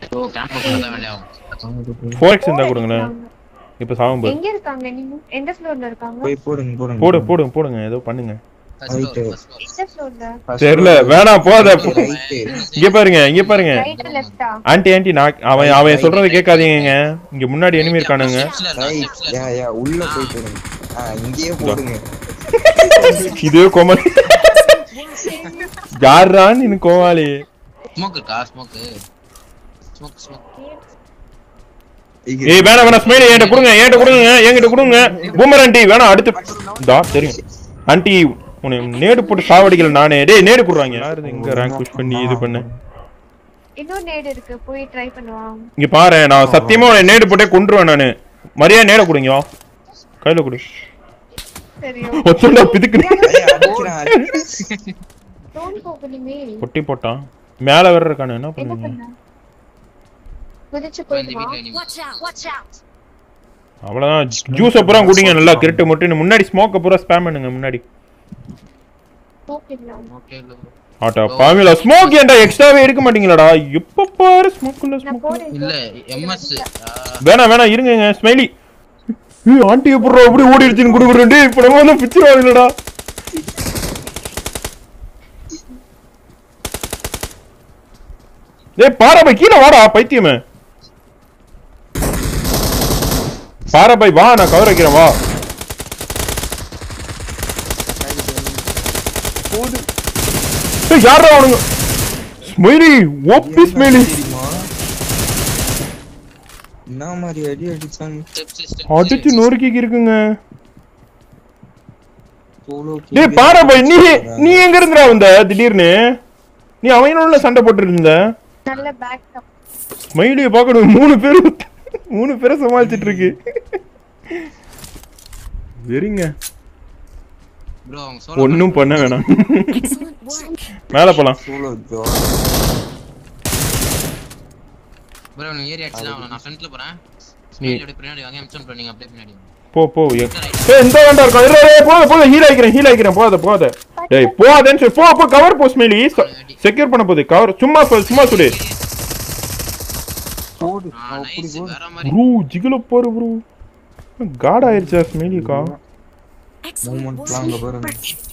ஓ camp பண்ண வேண்டாம் 4x இருந்தா கொடுங்களேன். இப்ப சாவும் பாரு. எங்க இருக்காங்க நீங்க? எந்த ஃப்ளோர்ல இருக்காங்க? போய் போடுங்க. போடுங்க ஏதோ பண்ணுங்க. எந்த ஃப்ளோர்ல? தெரியல வேணாம் போத. இங்க பாருங்க. ரைட் லெஃப்ட்டா? ஆன்ட்டி அவன் சொல்றத கேட்காதீங்க. இங்க முன்னாடி எனிமி இருக்கானுங்க. யா உள்ள போய் போடுங்க. இங்கேயே போடுங்க. இதே கோமாளி. யாரான் நீ கோமாளி? ஸ்மோக் ஏய் வேணாம் ஸ்மைலி என்கிட்ட கொடுங்க. பூமர் ஆன்ட்டி வேணாம் அடுத்து தெரியும். ஆன்ட்டி உன்னை நேடு போட்டு சாவடிக்கல நானே. டேய் நேடு குடுறாங்க. யாரு இங்க ரேங்க் புஷ் பண்ணி இது பண்ணு. இன்னொரு நேடு இருக்கு போய் ட்ரை பண்ணுவாங்க. இங்க பாரு நான் சத்தியமா உன்னை நேடு போட்டே கொன்றுவேன் நானு. மரியா நேட குடுங்க. கையில குடு. சரியா? ஒத்தண்டா பிதுக்கு. டோன் போகணுமே. பொட்டி போட்டான். மேல வேற இருக்கானே என்ன பண்ணுவீங்க? குதிச்சு போய்டுவா. அவ்வளவுதான். ஜூஸ் அப்புறம் குடிங்க நல்லா கிரிட்டு மட்டும். முன்னாடி ஸ்மோக் அப்புறம் ஸ்பாம் பண்ணுங்க முன்னாடி. ஸ்மோக் இல்ல. ஆட்டா பாமிலா ஸ்மோக் ஏன்டா எக்ஸ்ட்ராவே எடுக்க மாட்டீங்களாடா? எப்ப பாரு ஸ்மோக் இல்ல எம்எஸ் வேணாம் இருங்கங்க ஸ்மைலி. ஆன்ட்டி எப்பறா அப்படி ஓடிடுச்சுன்னு குடுக்குறேன். டேய் இப்ப நம்ம வந்து பிச்சர் ஆகுதுடா. டேய் பாரா பை கீழ வாடா பைத்தியமே. பாரா பை வா நான் கவர் வைக்கிறேன் வா. ஏய் யாரா அவனுங்க? ஸ்மைலி ஓபி ஸ்மைலி. என்ன மாதிரி அடிச்சாங்க? அடிச்சு நொறுக்கி இருக்குங்க. டேய் பாரா பை நீ எங்க இருந்தடா வந்த திடீர்னு? நீ அவனோட சண்டை போட்டு இருந்த. நல்ல பேக்கப். ஸ்மைலியை பார்க்கணும். மூணு பேரை சமாளிச்சிட்டு இருக்கு. வெறிங்க ஒன்னும் பண்ண வேணாம். மேல போலாம். ப்ரோ நீ ஏறி அடிச்சலாம் நான் ஃப்ரண்ட்ல போறேன். நீ அப்படியே பின்னாடி வாங்க எம்சன் பண்ணீங்க அப்படியே பின்னாடி போ ஏய் இந்த வேண்டா இருக்கா இல்ல போத ஹீல் ஆயிக்கிறேன் போத டேய் போதேன்னு சொல்லு. போ கவர் போ ஸ்மைலி செக்யூர் பண்ண போகுது. கவர் சும்மா சுடு. நைஸ் வேற மாதிரி ப்ரோ ஜிகல பாரு ப்ரோ. காட் ஆயிருச்சா ஸ்மைலிக்கா. மூவ்மென்ட் பிளான் பாருங்க.